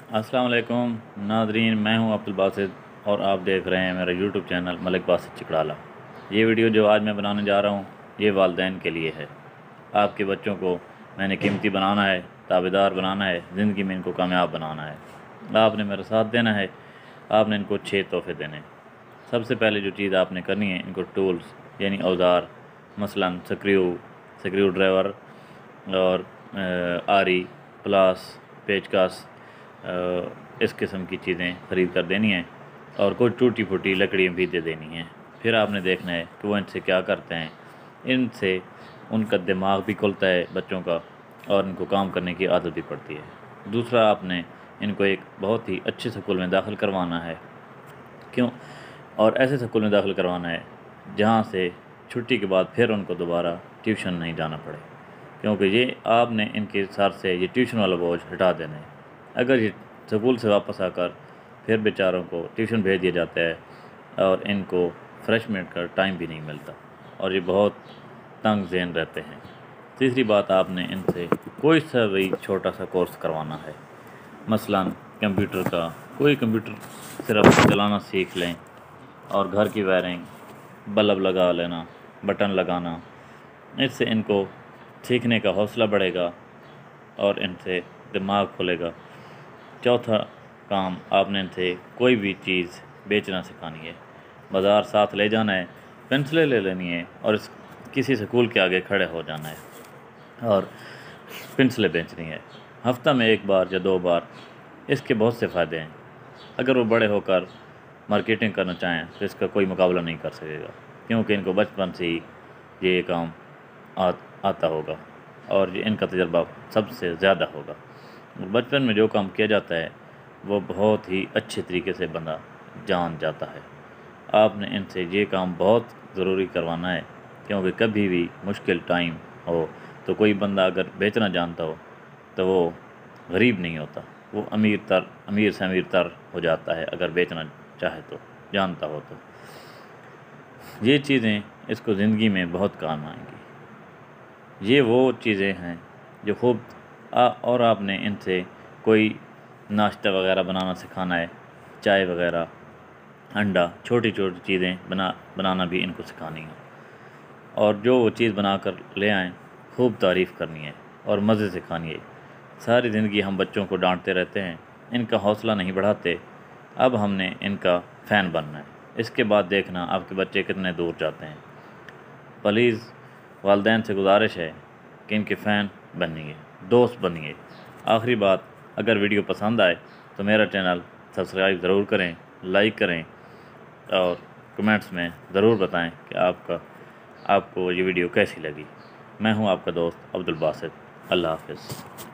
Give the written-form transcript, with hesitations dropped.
السلام علیکم ناظرین، میں ہوں عبدالباسط اور آپ دیکھ رہے ہیں میرا یوٹیوب چینل ملک باسط چکڑالہ۔ یہ ویڈیو جو آج میں بنانے جا رہا ہوں یہ والدین کے لیے ہے۔ آپ کے بچوں کو میں نے قیمتی بنانا ہے، تابعدار بنانا ہے، زندگی میں ان کو کامیاب بنانا ہے۔ آپ نے میرا ساتھ دینا ہے، آپ نے ان کو 6 تحفے دینے ہیں۔ سب سے پہلے جو چیز آپ نے کرنی ہے، ان کو ٹولز یعنی اوزار، مثلاً سکریو ڈرائیور اور آری، پلاس، پیچکس، اس قسم کی چیزیں خرید کر دینی ہیں اور کوئی ٹوٹی پھوٹی لکڑیاں بھی دے دینی ہیں۔ پھر آپ نے دیکھنا ہے کہ وہ ان سے کیا کرتے ہیں۔ ان سے ان کا دماغ بھی کھلتا ہے بچوں کا، اور ان کو کام کرنے کی عادت بھی پڑتی ہے۔ دوسرا، آپ نے ان کو ایک بہت ہی اچھے سکول میں داخل کروانا ہے، اور ایسے سکول میں داخل کروانا ہے جہاں سے چھٹی کے بعد پھر ان کو دوبارہ ٹیوشن نہیں جانا پڑے، کیونکہ یہ آپ نے ان کے سر سے یہ ٹیوشن والا بوجھ ہٹا دینا ہے۔ اگر یہ سکول سے واپس آ کر پھر بیچاروں کو ٹیوشن بھیج دیا جاتا ہے اور ان کو فریشمنٹ کا ٹائم بھی نہیں ملتا، اور یہ بہت تنگ ذہن رہتے ہیں۔ تیسری بات، آپ نے ان سے کوئی سا بھی چھوٹا سا کورس کروانا ہے، مثلاً کمپیوٹر کا کوئی کمپیوٹر صرف چلانا سیکھ لیں، اور گھر کی وائرنگ، بلب لگا لینا، بٹن لگانا۔ اس سے ان کو سیکھنے کا حوصلہ بڑھے گا اور ان سے دماغ کھلے گا۔ چوتھا کام، آپ نے ان سے کوئی بھی چیز بیچنا سکھانی ہے۔ بازار ساتھ لے جانا ہے، پنسلیں لے لینی ہے اور کسی سکول کے آگے کھڑے ہو جانا ہے اور پنسلیں بیچنی ہے، ہفتہ میں 1 بار یا 2 بار۔ اس کے بہت سے فائدے ہیں۔ اگر وہ بڑے ہو کر مارکیٹنگ کرنا چاہیں تو اس کا کوئی مقابلہ نہیں کر سکے گا، کیونکہ ان کو بچپن سے ہی یہ کام آتا ہوگا اور ان کا تجربہ سب سے زیادہ ہوگا۔ بچپن میں جو کام کیا جاتا ہے وہ بہت ہی اچھے طریقے سے بندہ جان جاتا ہے۔ آپ نے ان سے یہ کام بہت ضروری کروانا ہے، کیونکہ کبھی بھی مشکل ٹائم ہو تو کوئی بندہ اگر بیچنا جانتا ہو تو وہ غریب نہیں ہوتا، وہ امیر سے امیر تر ہو جاتا ہے اگر بیچنا چاہے تو، جانتا ہو تو۔ یہ چیزیں اس کو زندگی میں بہت کام آئیں گی۔ یہ وہ چیزیں ہیں جو خوب، اور آپ نے ان سے کوئی ناشتہ وغیرہ بنانا سکھانا ہے، چائے وغیرہ، انڈا، چھوٹی چھوٹی چیزیں بنانا بھی ان کو سکھانی ہے، اور جو وہ چیز بنا کر لے آئیں خوب تعریف کرنی ہے اور مزے سے کھانی ہے۔ ساری زندگی ہم بچوں کو ڈانٹتے رہتے ہیں، ان کا حوصلہ نہیں بڑھاتے۔ اب ہم نے ان کا فین بننا ہے۔ اس کے بعد دیکھنا آپ کے بچے کتنے دور جاتے ہیں۔ پلیز والدین سے گزارش ہے کہ ان کے فین بنیے، دوست بنیے۔ آخری بات، اگر ویڈیو پسند آئے تو میرا چینل سبسکرائب ضرور کریں، لائک کریں اور کمنٹس میں ضرور بتائیں کہ آپ کو یہ ویڈیو کیسی لگی۔ میں ہوں آپ کا دوست عبدالباسط۔ اللہ حافظ۔